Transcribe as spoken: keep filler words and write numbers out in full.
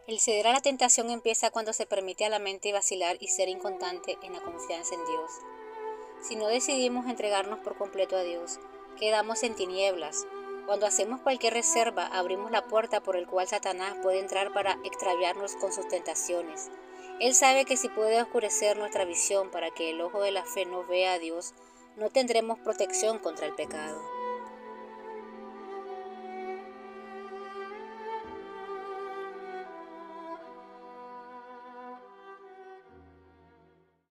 El ceder a la tentación empieza cuando se permite a la mente vacilar y ser inconstante en la confianza en Dios. Si no decidimos entregarnos por completo a Dios, quedamos en tinieblas. Cuando hacemos cualquier reserva, abrimos la puerta por el cual Satanás puede entrar para extraviarnos con sus tentaciones. Él sabe que si puede oscurecer nuestra visión para que el ojo de la fe no vea a Dios, no tendremos protección contra el pecado.